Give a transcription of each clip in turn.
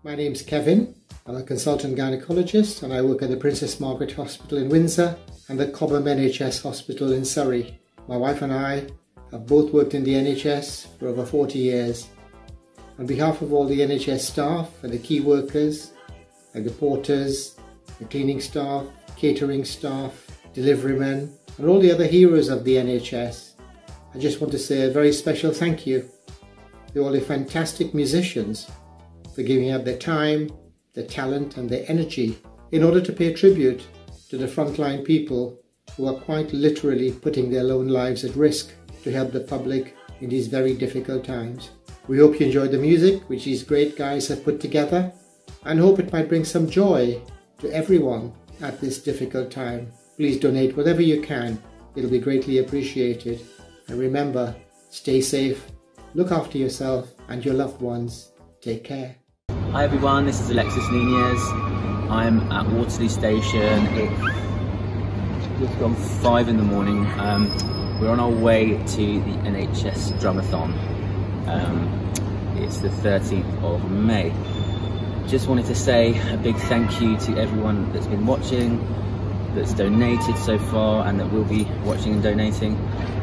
My name's Kevin. I'm a consultant gynecologist and I work at the Princess Margaret Hospital in Windsor and the Cobham NHS Hospital in Surrey. My wife and I have both worked in the NHS for over 40 years. On behalf of all the NHS staff and the key workers, like the porters, the cleaning staff, catering staff, deliverymen, and all the other heroes of the NHS, I just want to say a very special thank you to all the fantastic musicians for giving up their time, their talent and their energy in order to pay tribute to the frontline people who are quite literally putting their own lives at risk to help the public in these very difficult times. We hope you enjoyed the music which these great guys have put together and hope it might bring some joy to everyone at this difficult time. Please donate whatever you can. It'll be greatly appreciated. And remember, stay safe, look after yourself and your loved ones. Take care. Hi everyone, this is Alexis Nunez. I'm at Waterloo Station. It's just gone 5 in the morning. We're on our way to the NHS Drumathon. It's the 13th of May. Just wanted to say a big thank you to everyone that's been watching, that's donated so far and that will be watching and donating.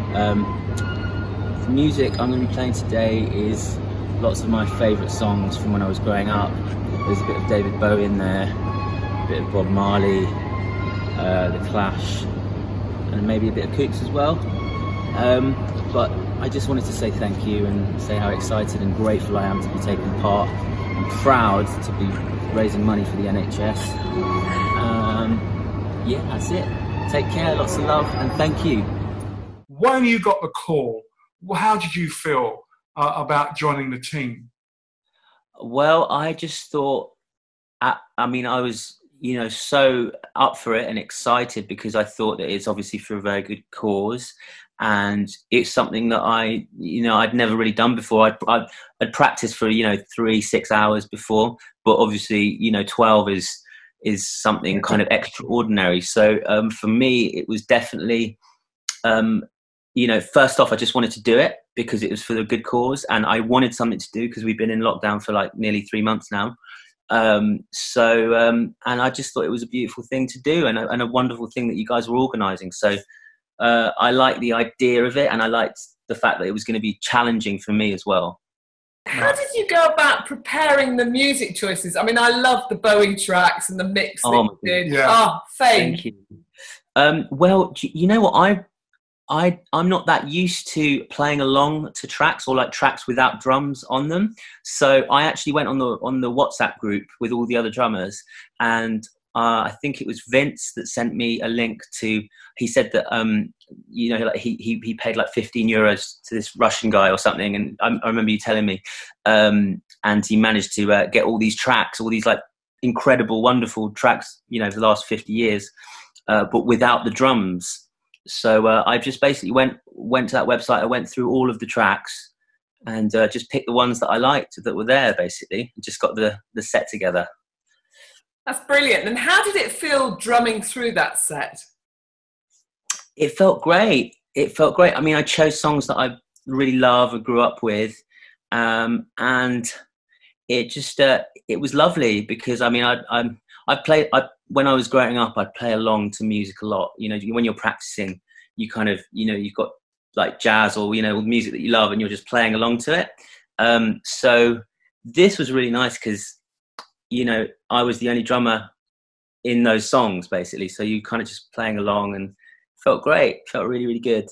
The music I'm going to be playing today is lots of my favourite songs from when I was growing up. There's a bit of David Bowie in there, a bit of Bob Marley, The Clash, and maybe a bit of Cooks as well. But I just wanted to say thank you and say how excited and grateful I am to be taking part. I'm proud to be raising money for the NHS. Yeah, that's it. Take care, lots of love, and thank you. When you got the call, how did you feel about joining the team? Well, I just thought, I was, so up for it and excited because I thought that it's obviously for a very good cause. And it's something that I'd never really done before. I'd practiced for, 3-6 hours before, but obviously, 12 is something kind of extraordinary. So for me, it was definitely, first off, I just wanted to do it because it was for the good cause and I wanted something to do because we've been in lockdown for like nearly 3 months now. And I just thought it was a beautiful thing to do and a wonderful thing that you guys were organising. So I liked the idea of it and I liked the fact that it was going to be challenging for me as well. How did you go about preparing the music choices? I mean, I love the Bowie tracks and the mix that you did. Yeah. Oh, Thank you. Well, you know what? I'm not that used to playing along to tracks or like tracks without drums on them. So I actually went on the WhatsApp group with all the other drummers and I think it was Vince that sent me a link to, he said that, he paid like 15 euros to this Russian guy or something. And I remember you telling me, and he managed to get all these tracks, all these like incredible, wonderful tracks, the last 50 years, but without the drums. So I just basically went to that website. I went through all of the tracks and just picked the ones that I liked that were there basically, and just got the set together. That's brilliant. And how did it feel drumming through that set? It felt great. I mean, I chose songs that I really love and grew up with. And it just, it was lovely because, I mean, when I was growing up, I'd play along to music a lot. When you're practicing, you kind of, you've got like jazz or, music that you love and you're just playing along to it. So this was really nice because, I was the only drummer in those songs basically. So you kind of just playing along and felt great. Felt really, really good.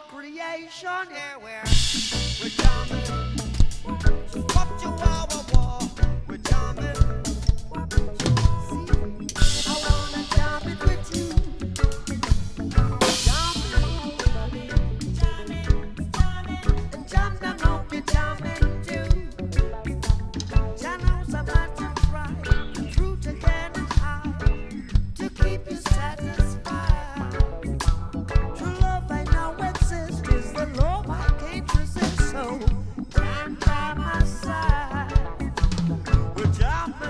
creation. Yeah, we're jamming. What you want, we're jamming. I wanna jam it with you. And jam them up, you're jamming too. Channels are about to try, truth again and high, to keep you satisfied. True love I know exists, is the love I can't resist. So stand by my side. We're jamming.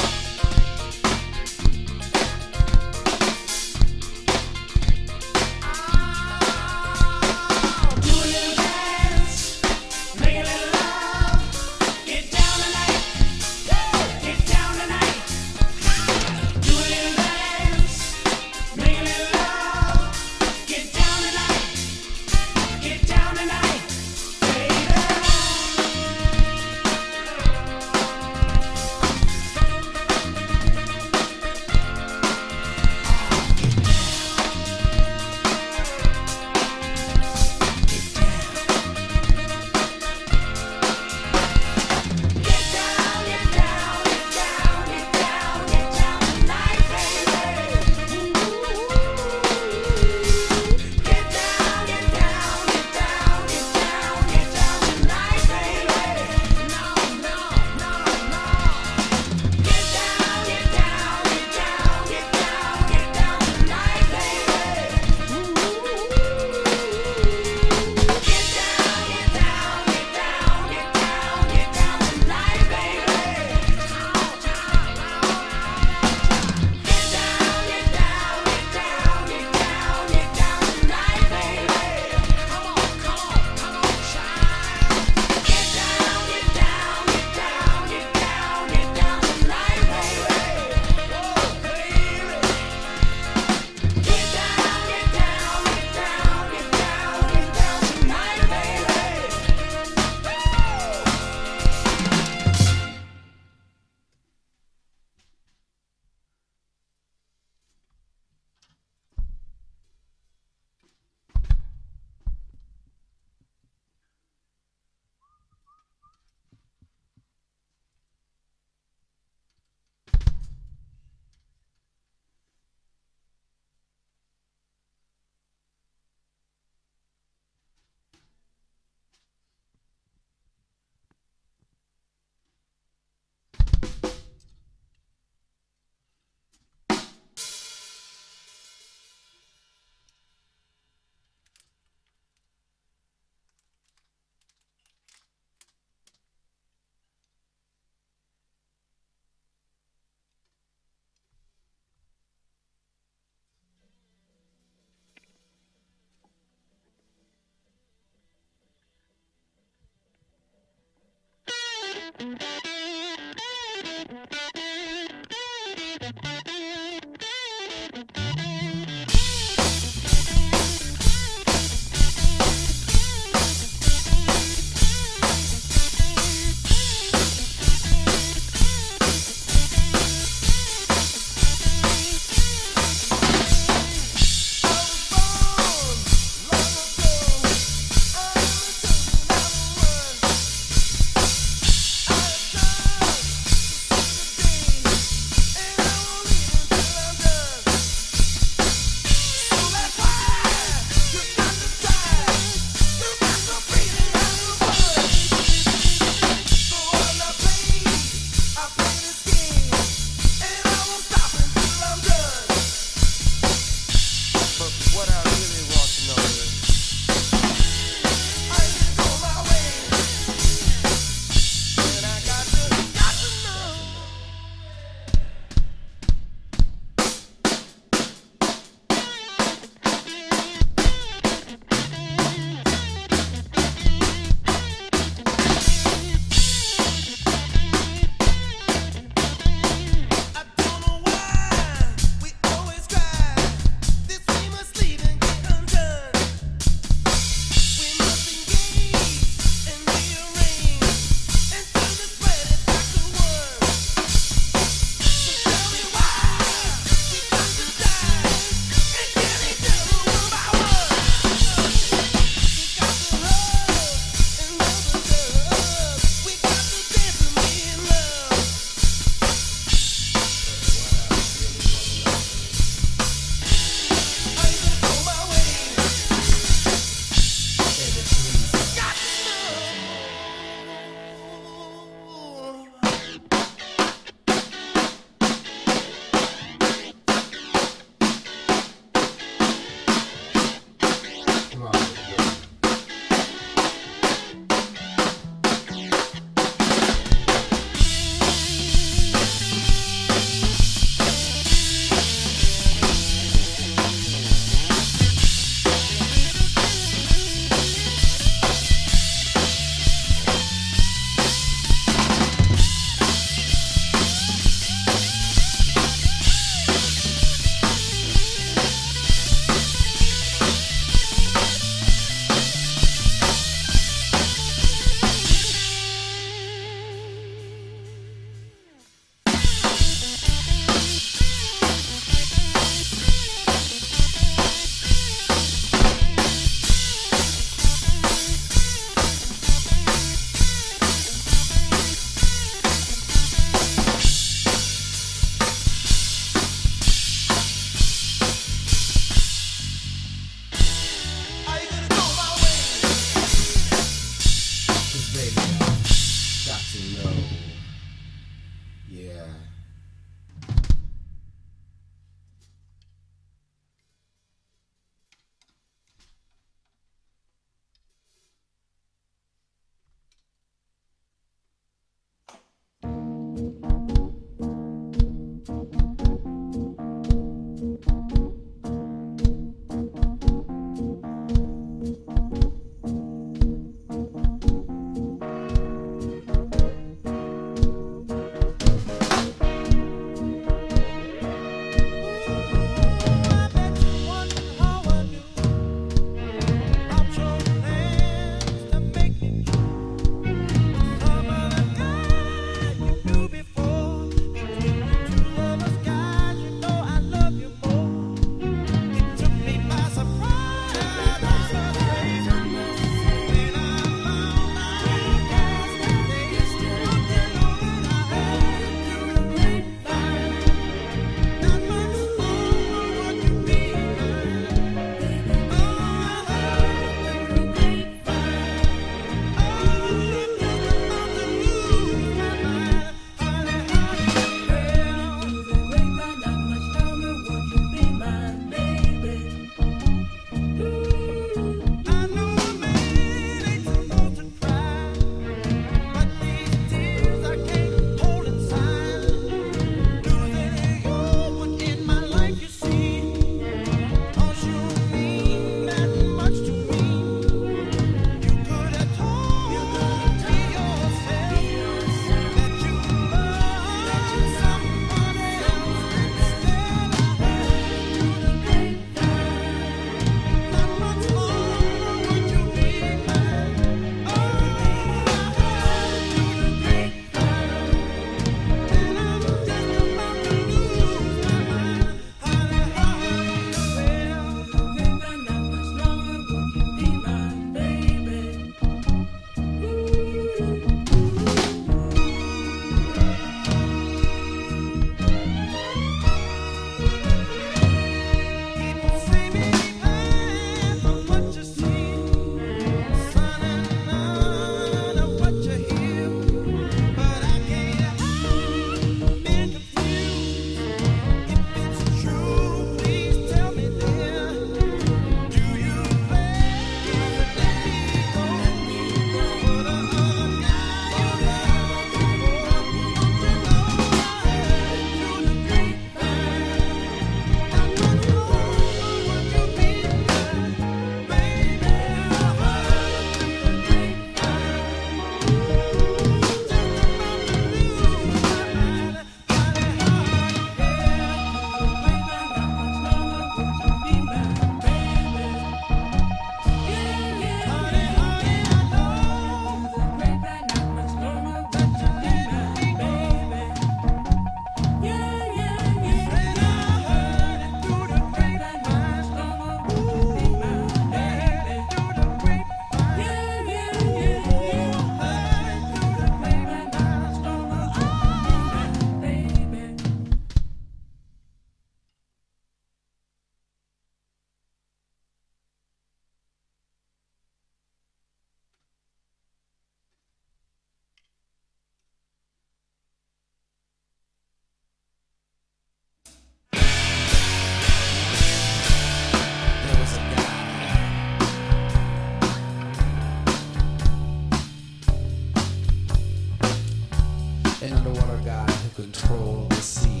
an underwater god who controlled the sea.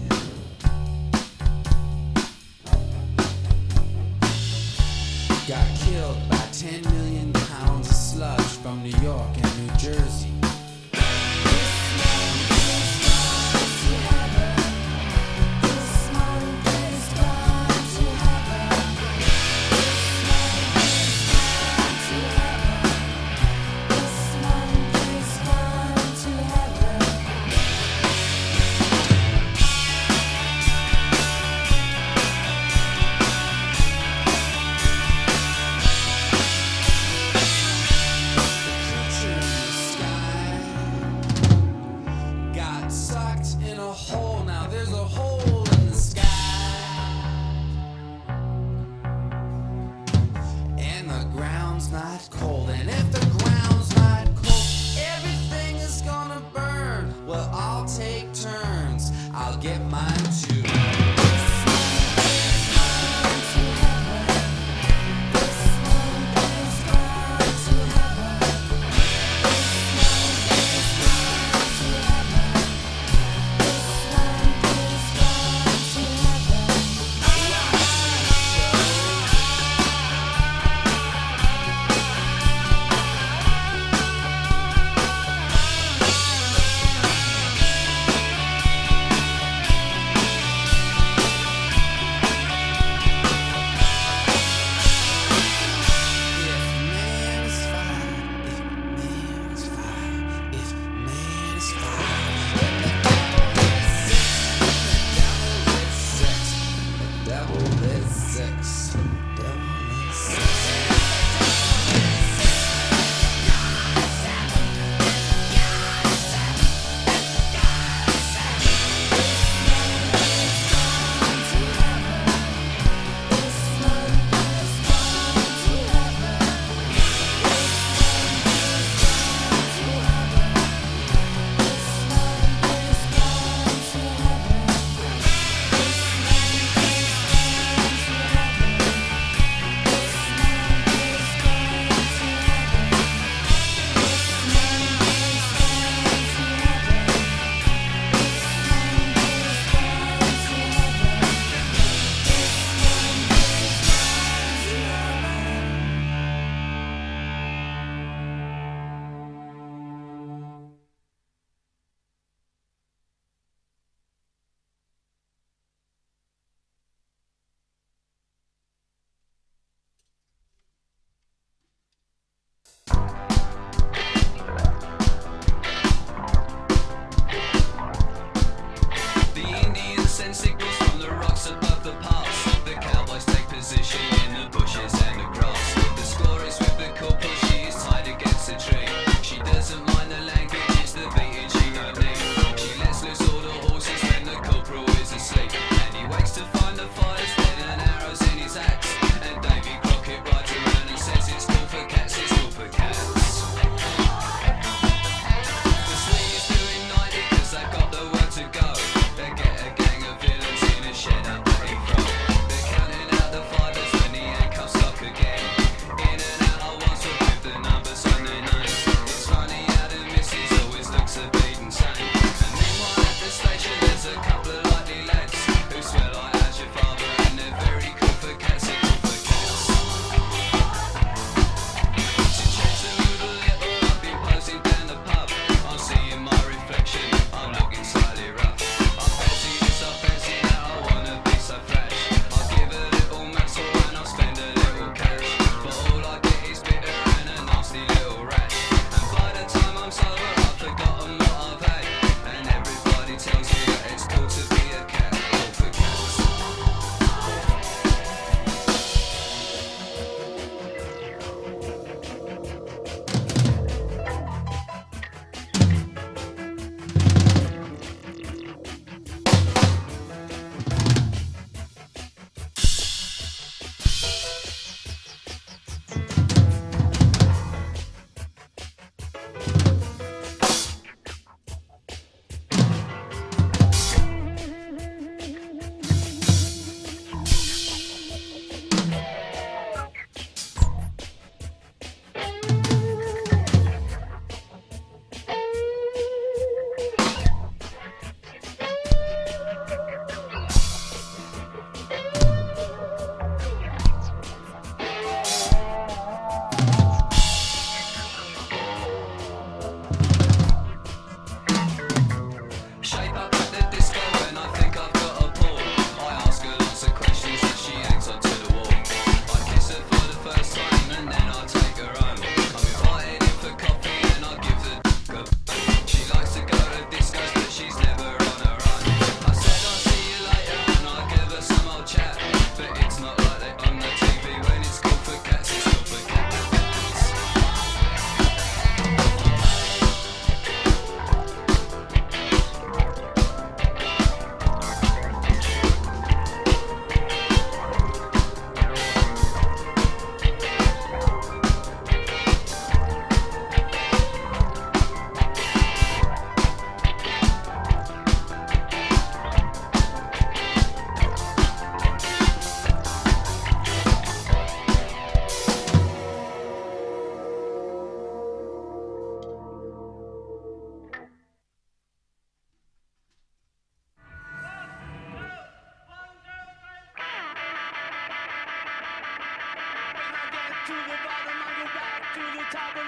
Got killed by 10 million pounds of sludge from New York and New Jersey.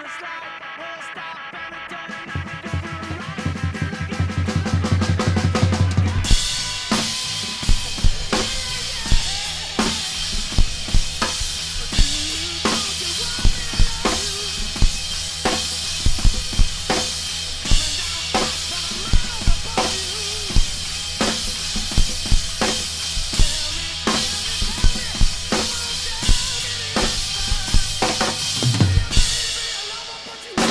But you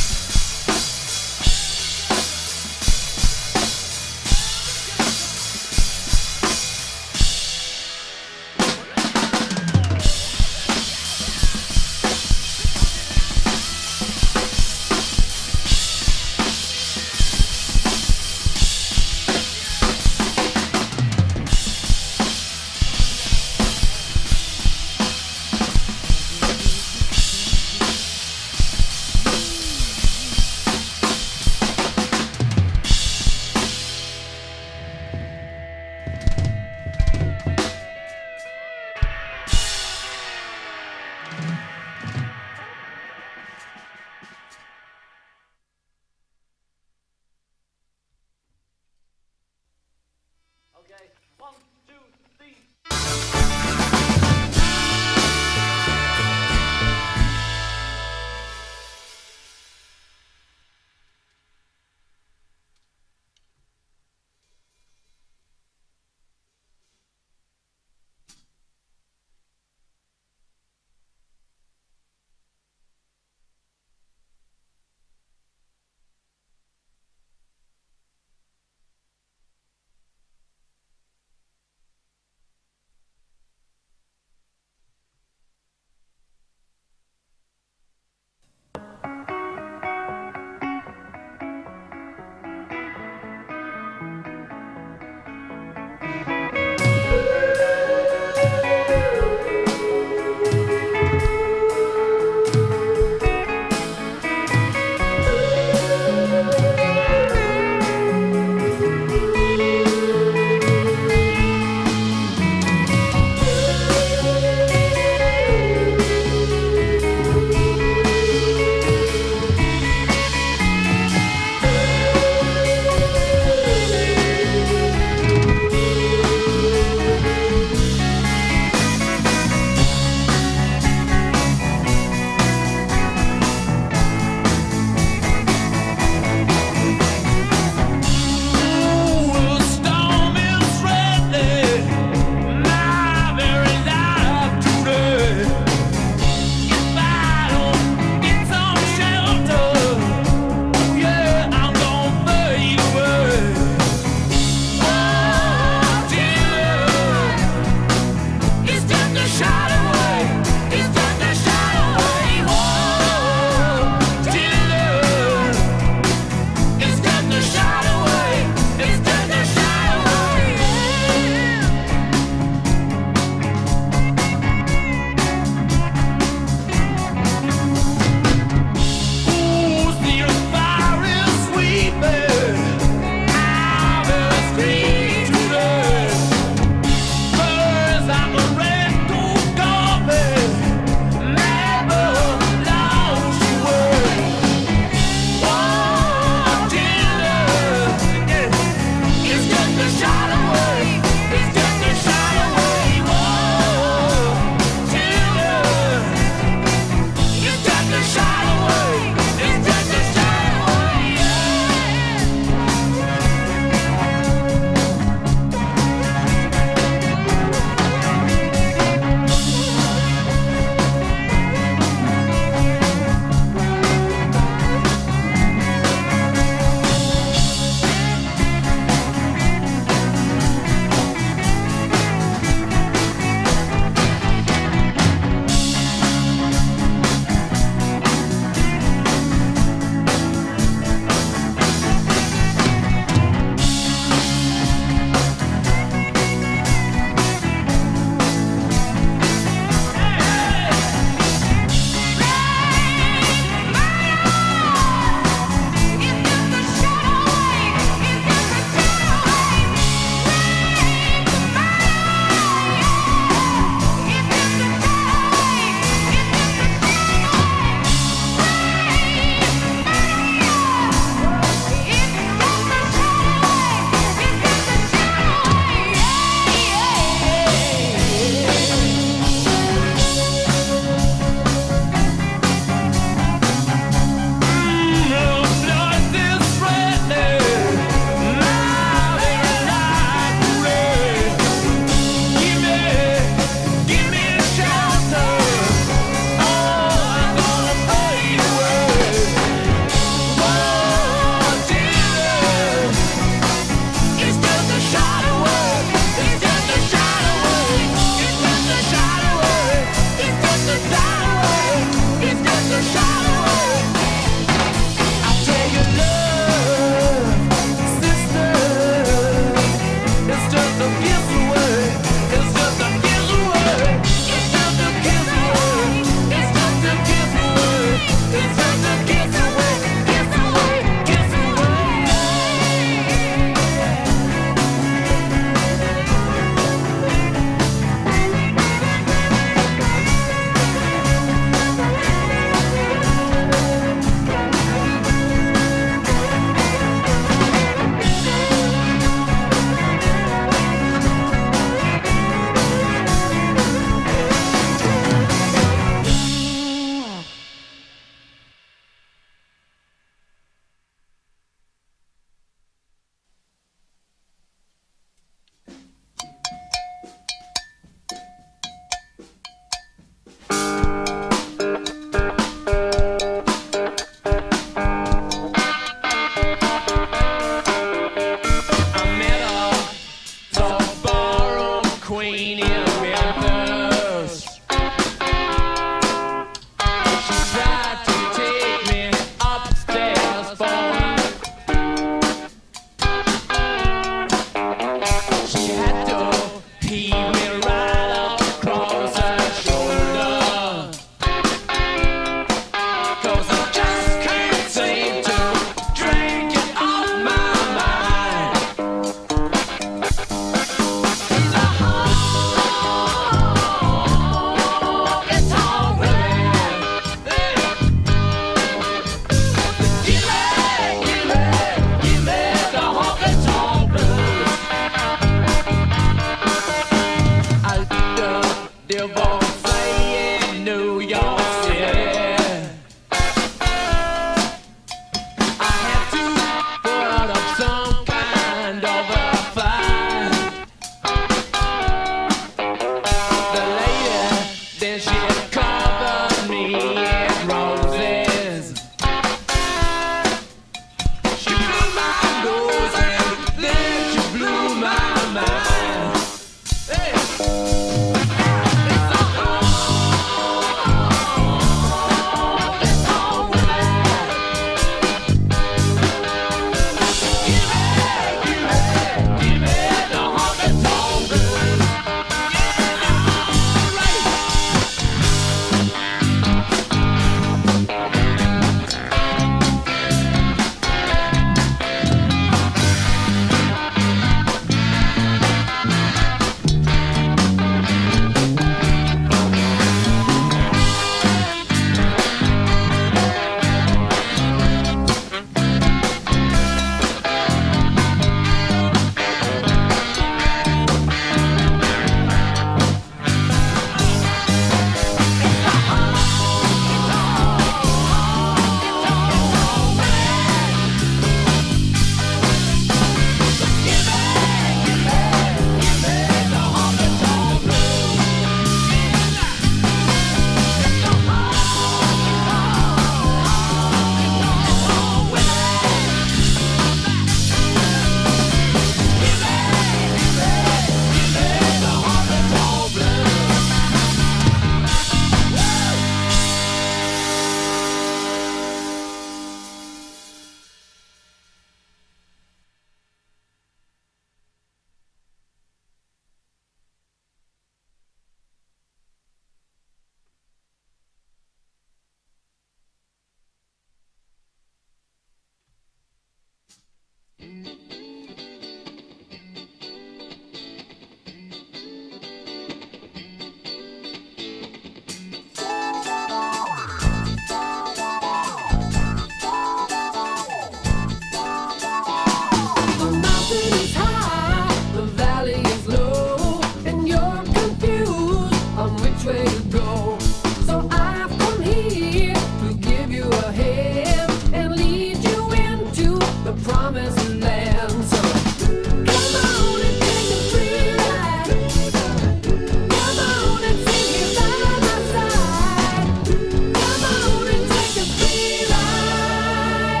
promised land. So come on and take a free ride. Come on and sing it by my side. Come on and take a free ride.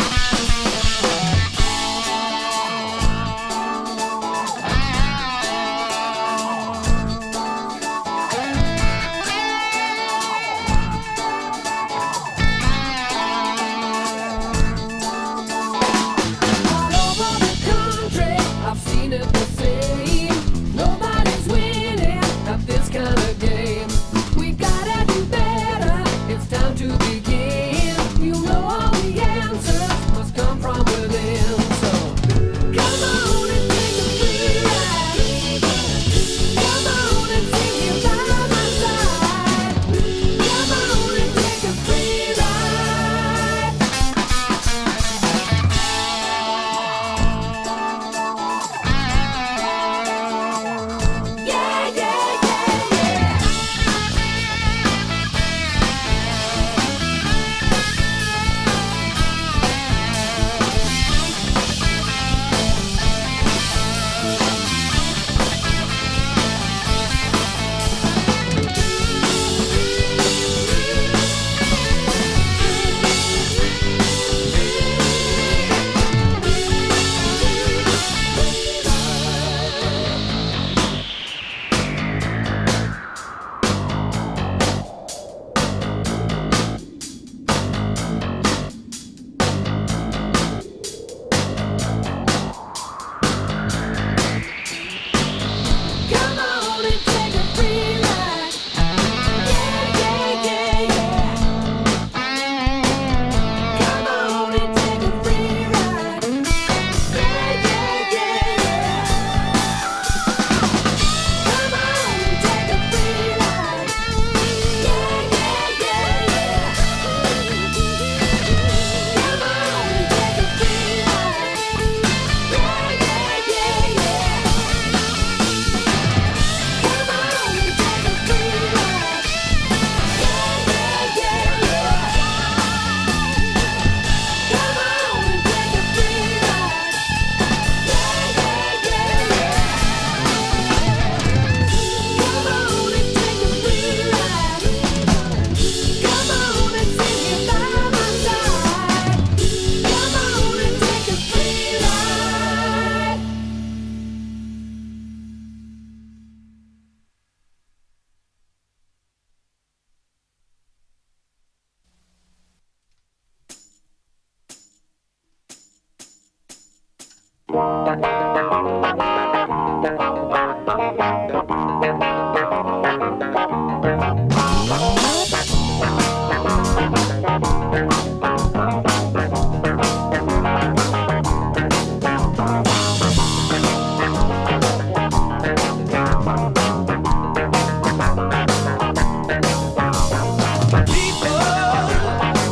All over the country, I've seen it the same. Nobody's winning at this kind of game. We gotta do better. It's time to begin. You know all the answers must come from within. So come on and take a free ride. Come on and sing it by my side. Come on and take a free ride. Yeah, yeah, yeah, yeah. Come on and take a free ride. Yeah, yeah, yeah, yeah. Come on and take a free ride. Yeah, yeah, yeah, yeah. Come on and take a free ride. Yeah, yeah, yeah, yeah. Come on and take a free ride. Yeah, yeah, yeah, yeah. Come on and take a free ride. Yeah, yeah, yeah, yeah. Come on and take a free ride. Yeah, yeah, yeah, yeah. Come on and take a free ride. Come on and sing it by my side. Come on and take a free ride.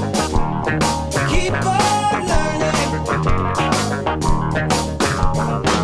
Keep on learning.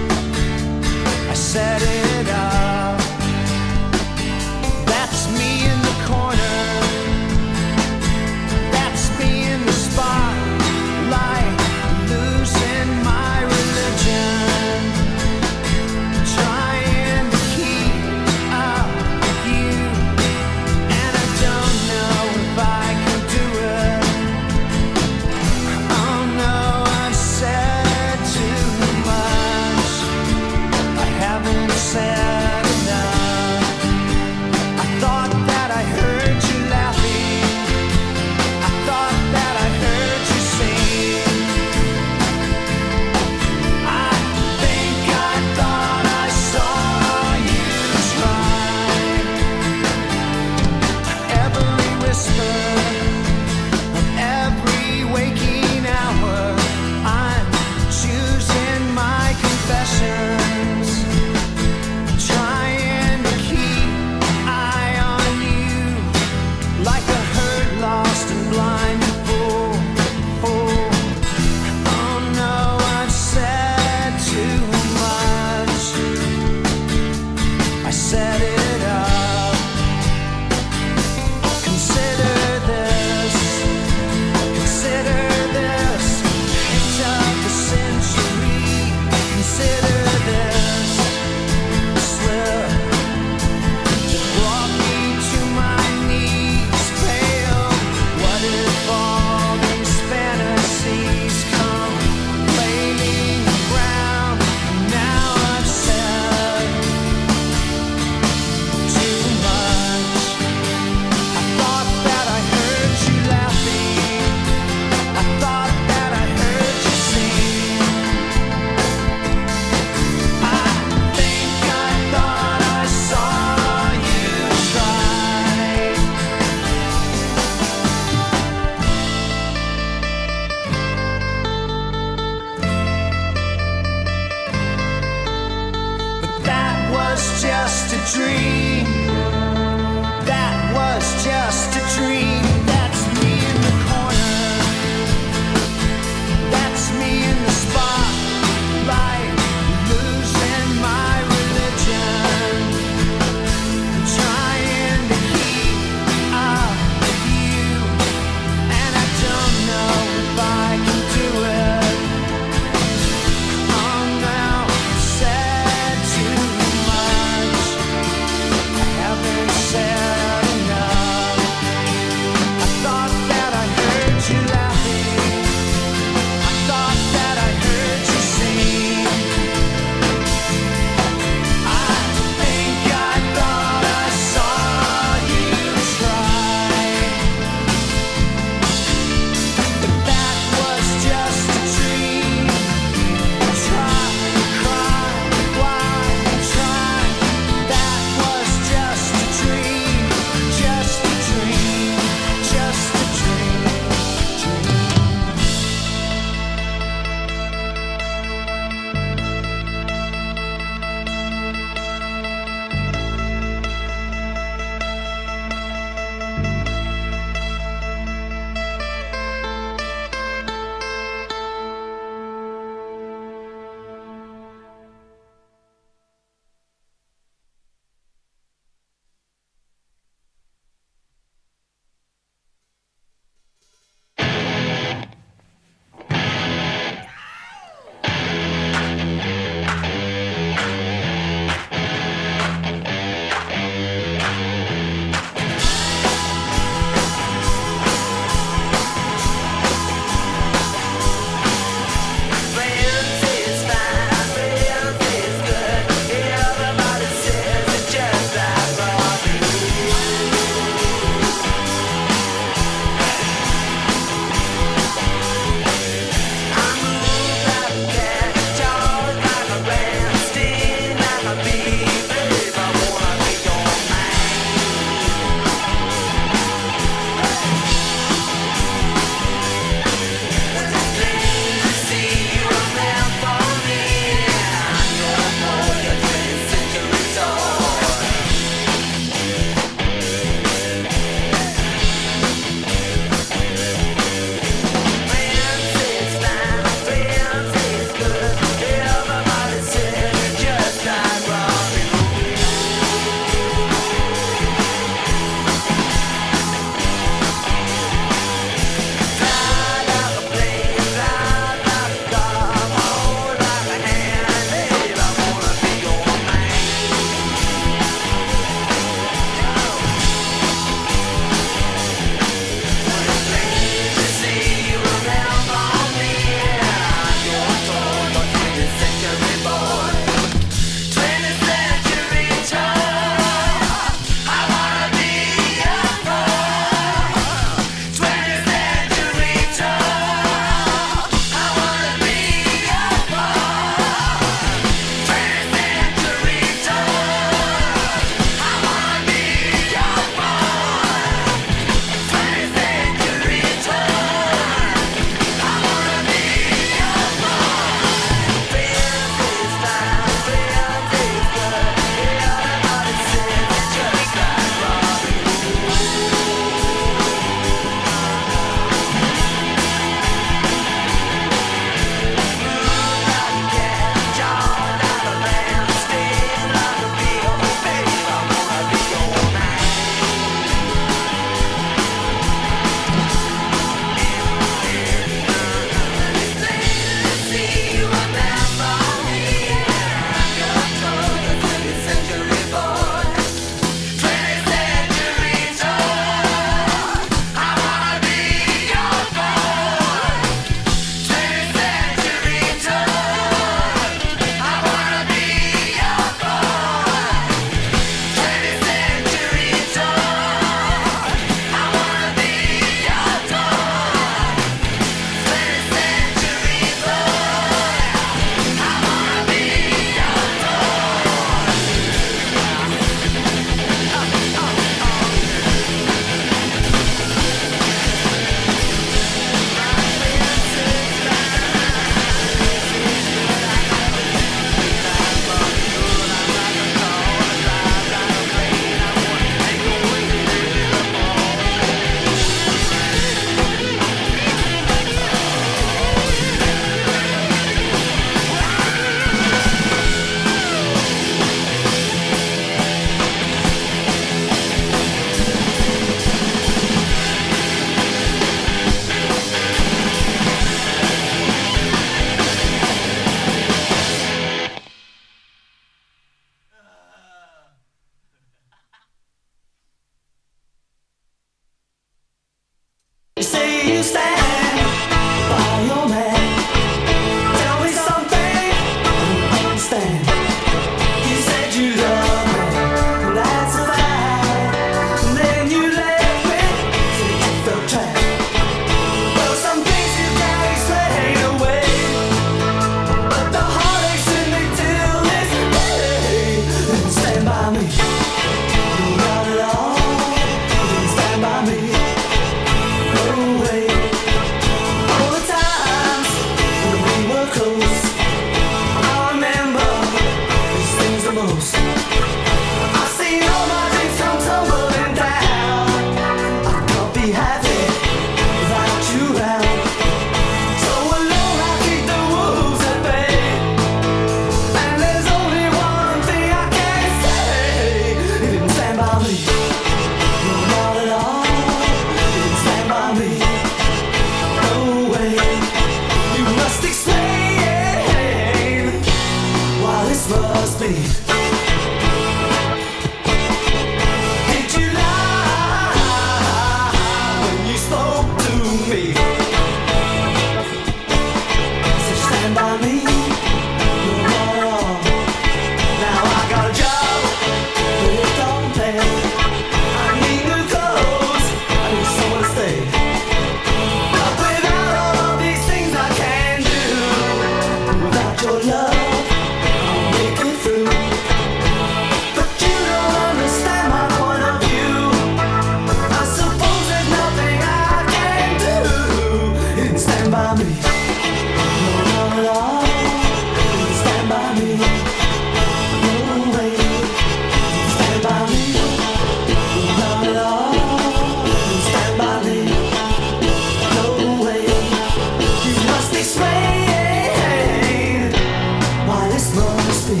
your love, I'll make it through. But you don't understand my point of view. I suppose there's nothing I can do. You can stand by me. No, not at all. You can stand by me. No way. You can stand by me. Not at all. You can stand by me. No way. You must explain why this must be.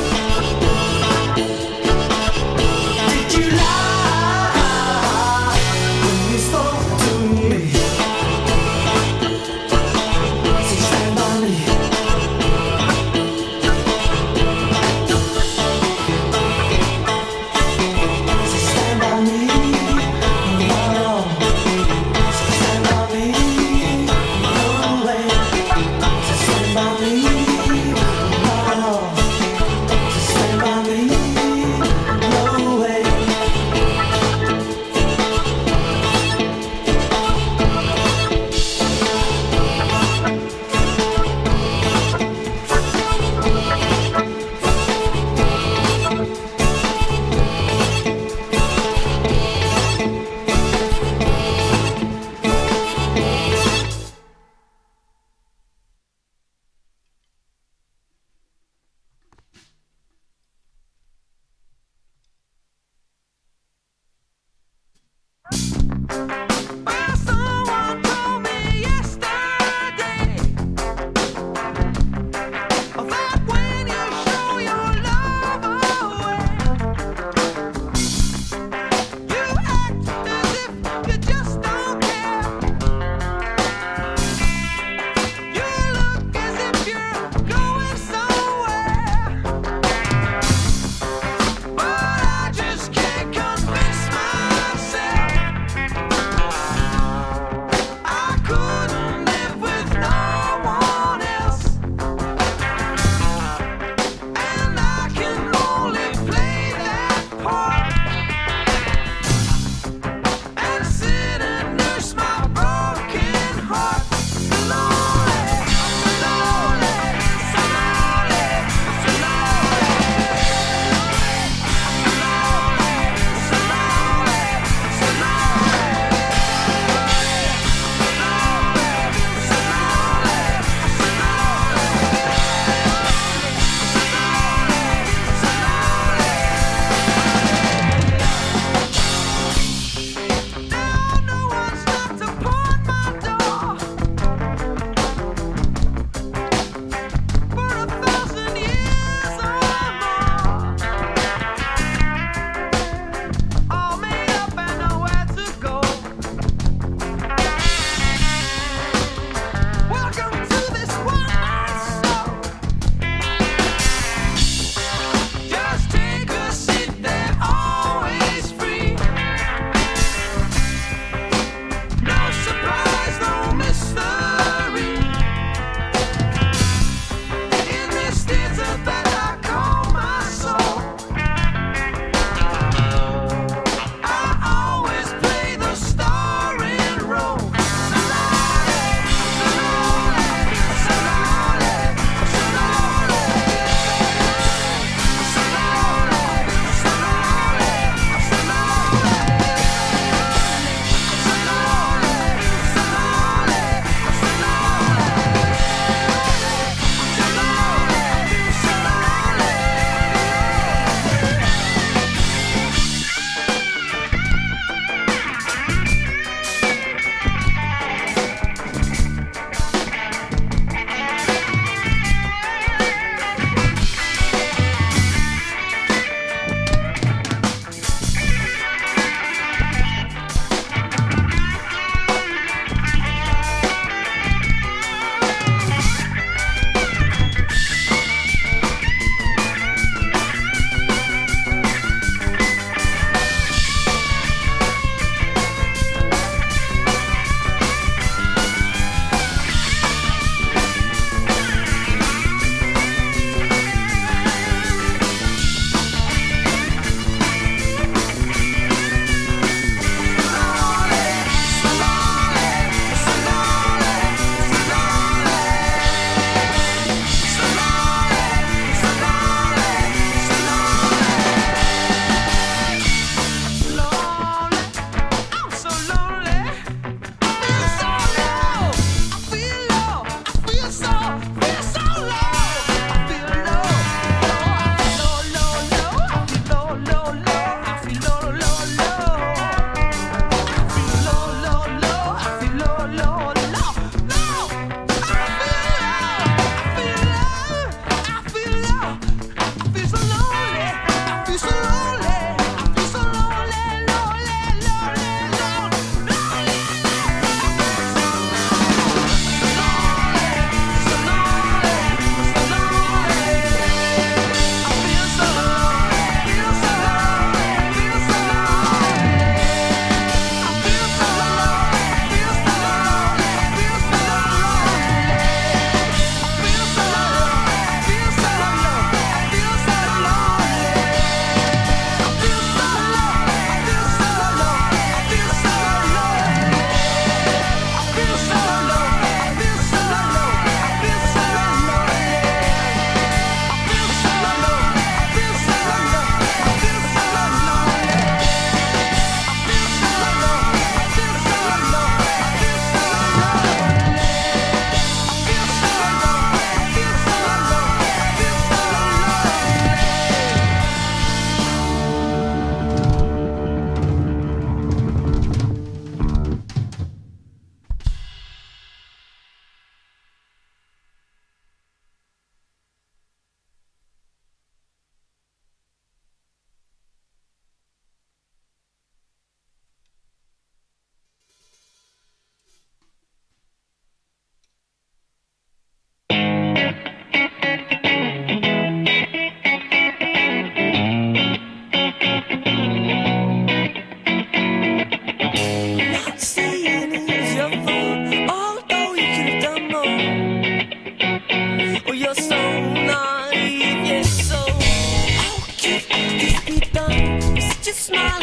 Did you lie when you spoke to me? So stand by me. So stand by me. Not at all. So stand by me. No way. So stand by me. Not at all.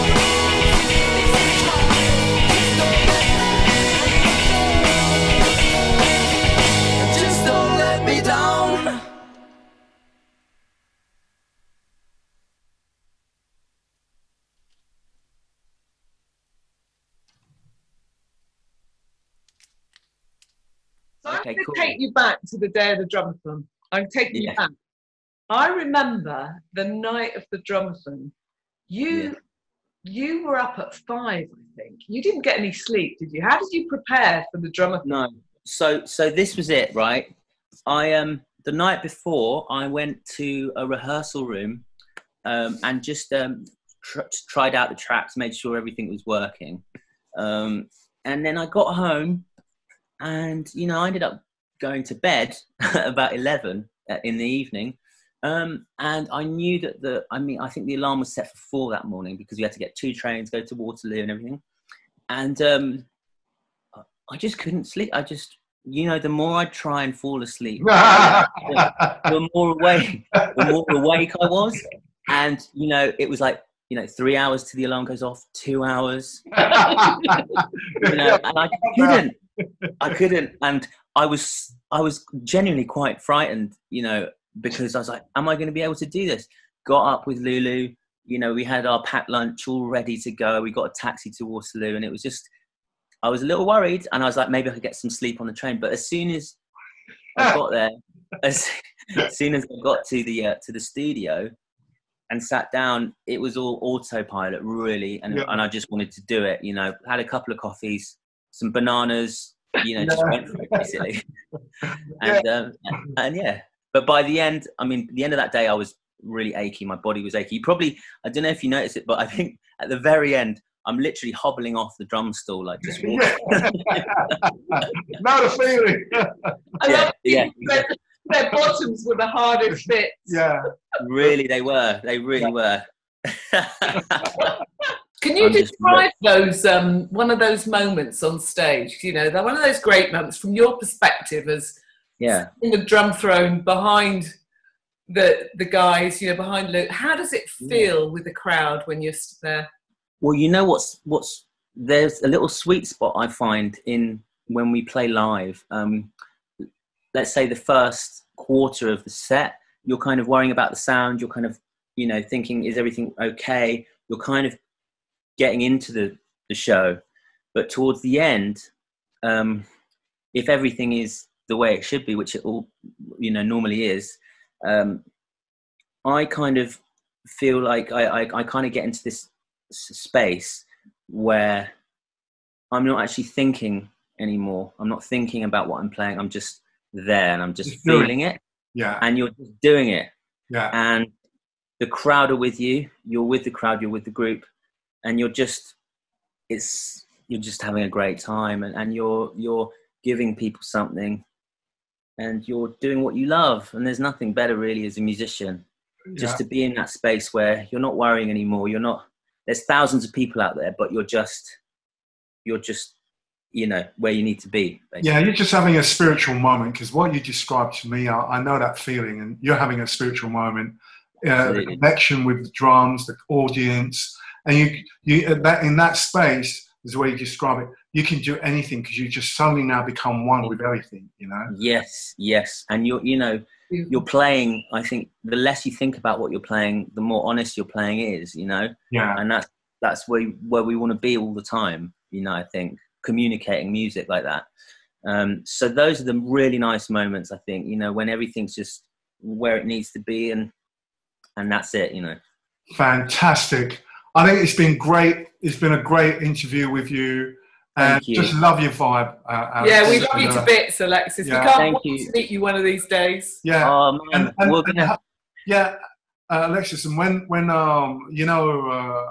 Just don't let me down. So I'm Okay, going to cool. take you back to the day of the Drumathon. I'm taking you Yeah. back. I remember the night of the Drumathon. You were up at 5, I think. You didn't get any sleep, did you? How did you prepare for the Drumathon? No. So this was it, right? I the night before I went to a rehearsal room and just tried out the tracks, made sure everything was working, and then I got home, and I ended up going to bed about 11 in the evening, and I knew that I think the alarm was set for 4 that morning because we had to get 2 trains, go to Waterloo and everything, and I just couldn't sleep. I just, the more I try and fall asleep, the more awake I was. And, it was like, 3 hours till the alarm goes off, 2 hours, and I couldn't. And I was genuinely quite frightened, because I was like, am I going to be able to do this? Got up with Lulu, we had our packed lunch all ready to go. We got a taxi to Waterloo, and it was just, I was a little worried, and I was like, maybe I could get some sleep on the train. But as soon as I got there, as soon as I got to the studio and sat down, it was all autopilot, really, and I just wanted to do it. Had a couple of coffees, some bananas, just went for it basically. And yeah. But by the end, the end of that day, I was really achy. My body was achy. I don't know if you noticed it, but I think at the very end, I'm literally hobbling off the drum stool, like just walking. Not a feeling. I love yeah. Their bottoms were the hardest bits. Yeah. Really, they were. They really were. Can you I'm just- describe those one of those moments on stage? You know, they're one of those great moments from your perspective as Yeah. in the drum throne behind the guys, you know, behind Luke. How does it feel with the crowd when you're there? Well, you know what's there's a little sweet spot I find in when we play live. Let's say the first quarter of the set, you're kind of worrying about the sound. You're kind of, you know, thinking, is everything okay? You're kind of getting into the show. But towards the end, if everything is the way it should be, which it all, you know, normally is, I kind of feel like I kind of get into this space where I'm not actually thinking anymore. I'm not thinking about what I'm playing. I'm just there and I'm just feeling it. Yeah. And you're just doing it. Yeah. And the crowd are with you. You're with the crowd. You're with the group, and you're just having a great time, and you're giving people something, and you're doing what you love. And there's nothing better really as a musician, just to be in that space where you're not worrying anymore. There's thousands of people out there, but you're just, you know, where you need to be. Basically. Yeah, you're just having a spiritual moment, because what you described to me, I know that feeling, and you're having a spiritual moment. The connection with the drums, the audience, and you in that space is the way you describe it. You can do anything because you just suddenly now become one with everything. You know. Yes, and you're playing. I think the less you think about what you're playing, the more honest your playing is. You know. Yeah. And that's where we want to be all the time. You know, I think communicating music like that. So those are the really nice moments. I think, you know, when everything's just where it needs to be, and that's it. You know. Fantastic. I think it's been great. It's been a great interview with you. And just love your vibe, Alex. Yeah, we love you to bits, Alexis. Yeah. We can't Thank wait you. to meet you one of these days. Yeah. Oh man, we're gonna. Alexis, and when you know,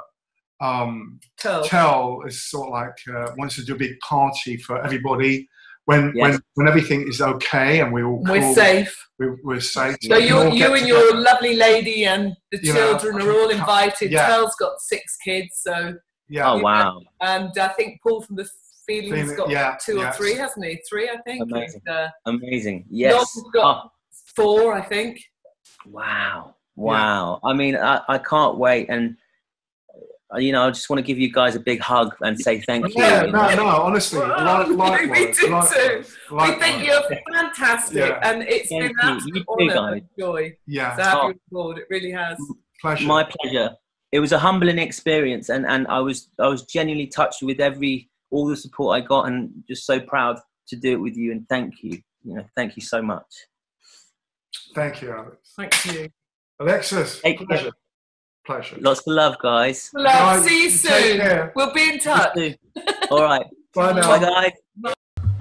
Tell is sort of like wants to do a big party for everybody. When everything is okay and we're safe. We're safe. So you and your lovely lady and the children are all invited. Yeah. Tell's got 6 kids, so yeah. Oh wow. And I think Paul from the Feeling's got 2 or 3, hasn't he? 3, I think. Amazing. And, Amazing. Yes. Norton's got 4, I think. Wow. I mean, I can't wait, and you know, I just want to give you guys a big hug and say thank you. Yeah, you know? no, honestly, we do too. We think you're fantastic, and it's Thank been you. an absolute You too, honour guys. and joy Yeah. to have you on board. It really has. Pleasure. My pleasure. It was a humbling experience, and I was genuinely touched with all the support I got, and just so proud to do it with you. And thank you. You know, thank you so much. Thank you, Alex. Thank you. Alexis, Take pleasure. Pleasure. Lots of love, guys. Love. Guys, See you take soon. care. We'll be in touch. You too. All right. Bye now. Bye, guys.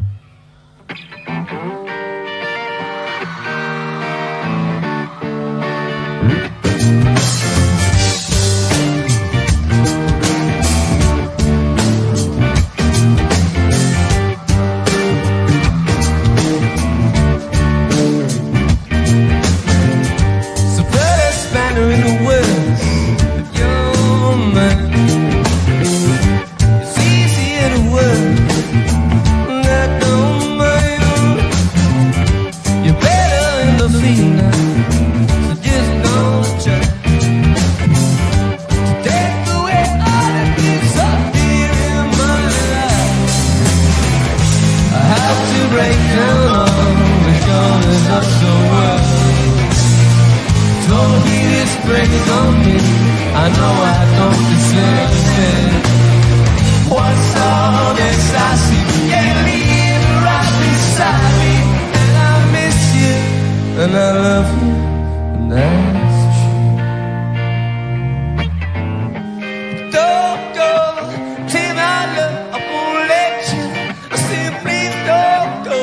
So put a spanner in the works of your mind. It's easier to work when I don't mind. You're better in the field, so just don't try to take away all the things up here in my life. I have to break down all the corners of the world. Don't be this break on me. I know I don't deserve it. What's all this I see? You live right beside me, and I miss you, and I love you, and that's true. Don't go, till my love, I won't let you. I say please don't go,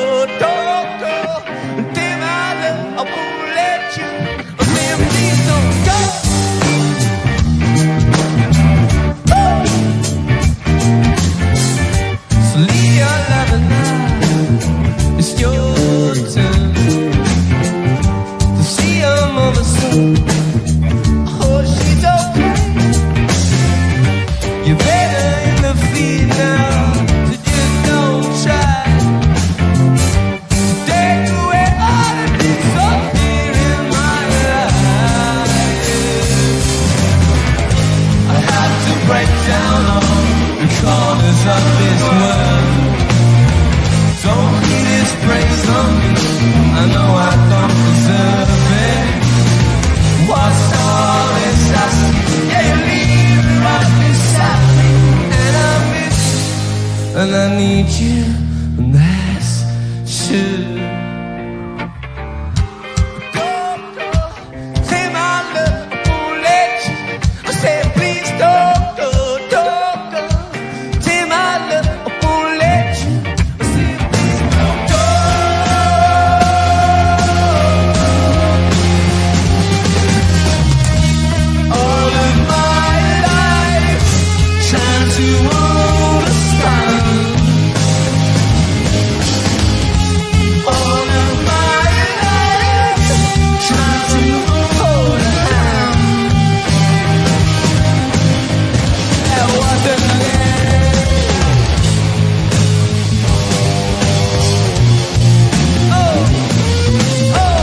till my love, I won't let you. I say please don't go. So leave need you, and that's true. Say my love, I won't let you. I said please don't go, don't go. Say my love, I won't let you. I said please don't go. All of my life trying to understand. All of my life trying to hold a hand. That wasn't it. Oh, oh.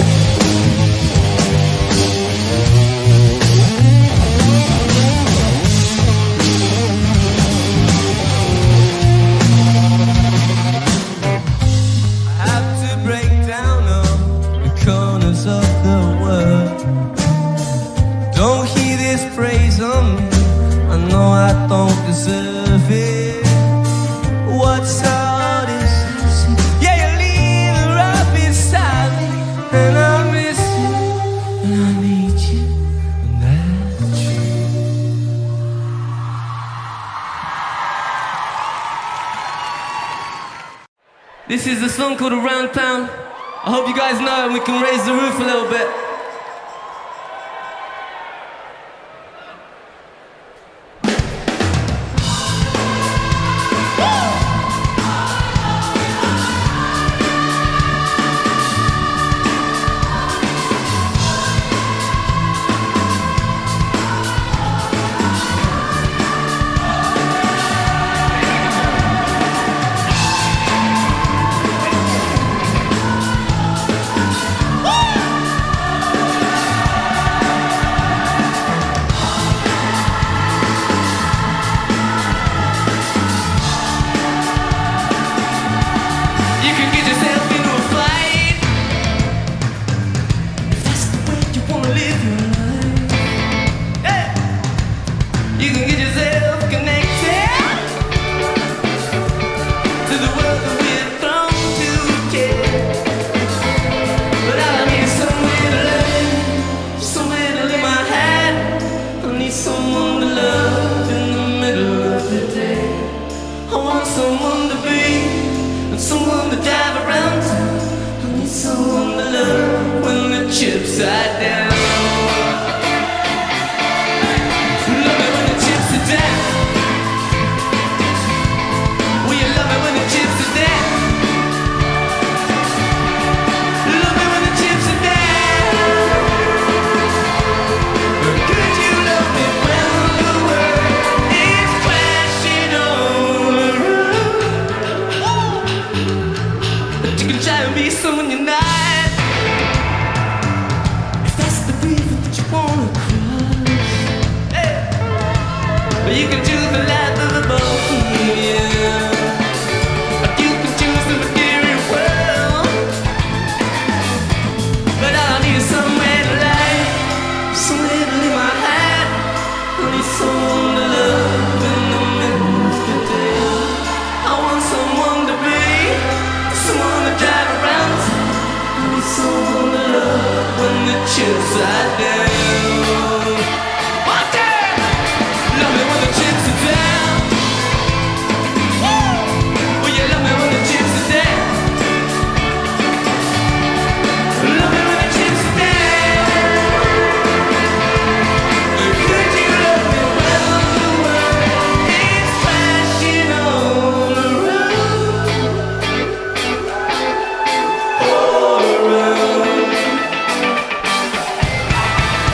I have to break down all the corners of the world. Don't hear this praise on me. I know I don't deserve it. What's hard is easy. Yeah, you're leaning right beside me, and I miss you, and I need you, and that's true. This is a song called Around Town. I hope you guys know it and we can raise the roof a little bit. You can get yourself into a fight if that's the way you wanna live your life. Hey! You can get yourself connected to the world that we're thrown to, yeah. But I need somewhere to learn, somewhere to lay my hat. I need someone to love in the middle of the day. I want someone to be and someone to drive around town. I need someone to love when the chips are down. Love me when the chips are down. Will you love me when the chips are down? Love me when the chips are down. Could you love me when the world is crashing all around? But you can try and be someone you're not. If that's the river that you wanna cross, hey. But you can choose the life of the boat, yeah. Or you can choose the material world. But all I need is somewhere to lie, somewhere to lay my hat. I need someone to love in the middle of the day. I want someone to be, someone to drive around town. I need someone to love when the chips are down. What time? Love me when the chips are down. Woo! Will you love me when the chips are down? Love me when the chips are down. Could you love me when the world is crashing all around? All around.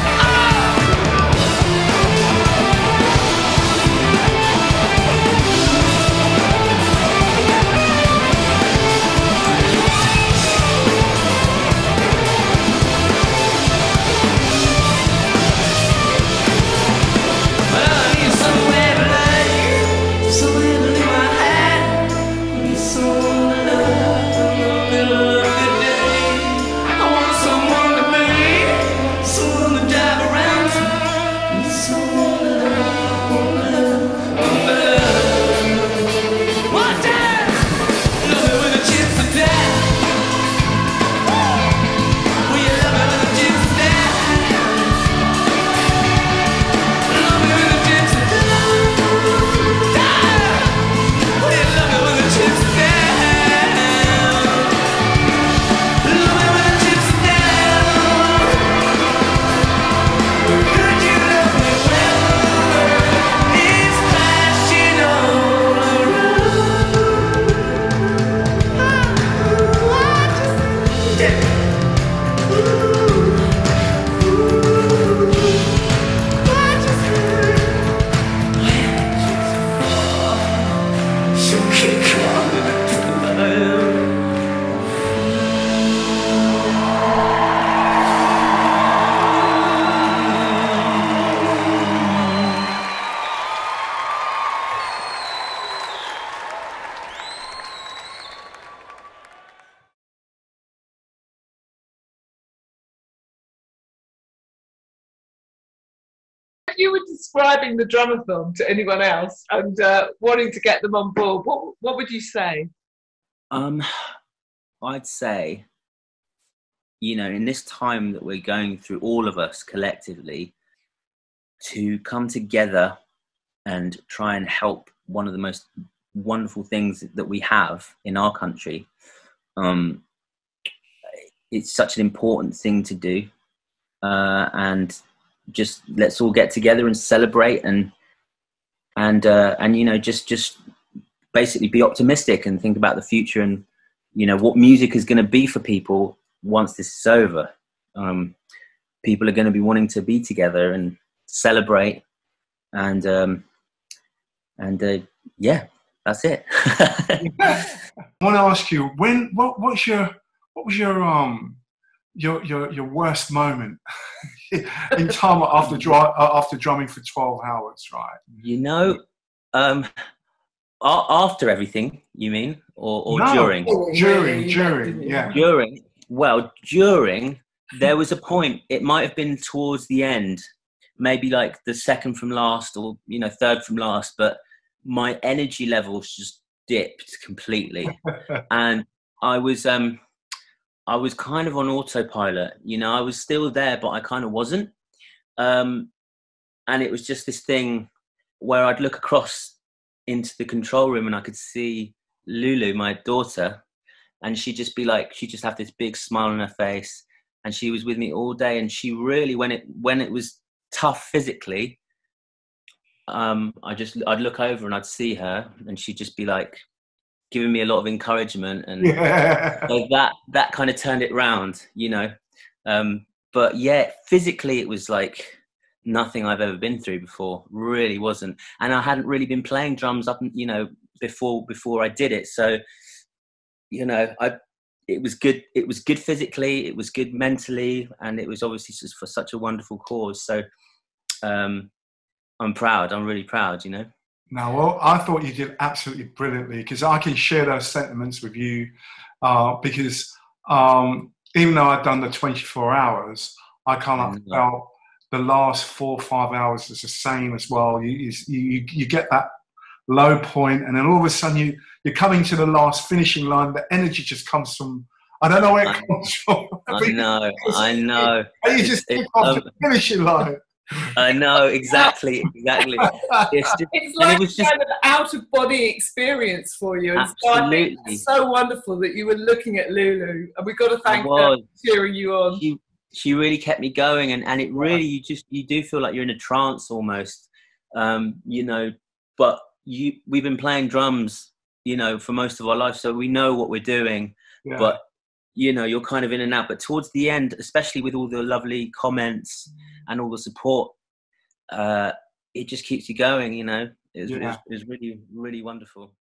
you were describing the Drumathon to anyone else and wanting to get them on board, what would you say? I'd say, you know, in this time that we're going through, all of us collectively, to come together and try and help one of the most wonderful things that we have in our country. It's such an important thing to do, and just let's all get together and celebrate and you know, just basically be optimistic and think about the future and, you know, what music is going to be for people once this is over. People are going to be wanting to be together and celebrate, and yeah, that's it. I want to ask you, what was your worst moment in time after drumming for 12 hours, right? You know, after everything, you mean, or No, during? During, yeah. During, there was a point, it might have been towards the end, maybe like the second from last, or, you know, third from last, but my energy levels just dipped completely. And I was kind of on autopilot, you know, I was still there, but I kind of wasn't. And it was just this thing where I'd look across into the control room and I could see Lulu, my daughter, and she'd just be like, she'd just have this big smile on her face, and she was with me all day. And she really, when it was tough physically, I'd look over and I'd see her, and she'd just be like giving me a lot of encouragement, and so that kind of turned it round, you know. But yeah, physically it was like nothing I've ever been through before, really wasn't. And I hadn't really been playing drums up, you know, before I did it. So, you know, it was good physically, it was good mentally, and it was obviously just for such a wonderful cause. So I'm really proud, you know. No, well, I thought you did absolutely brilliantly, because I can share those sentiments with you, because even though I'd done the 24 hours, I kind of felt the last 4 or 5 hours was the same as well. You get that low point, and then all of a sudden you're coming to the last finishing line. The energy just comes from, I don't know where it comes from. I know. And you just kick off the finishing line. I know, exactly. It's like a kind of out-of-body experience for you. And so I think it's so wonderful that you were looking at Lulu, and we've got to thank her for cheering you on. She really kept me going, and it really, you do feel like you're in a trance almost, you know. But we've been playing drums, you know, for most of our life, so we know what we're doing. Yeah. But you know, you're kind of in and out. But towards the end, especially with all the lovely comments and all the support, it just keeps you going, you know. It was really, really wonderful.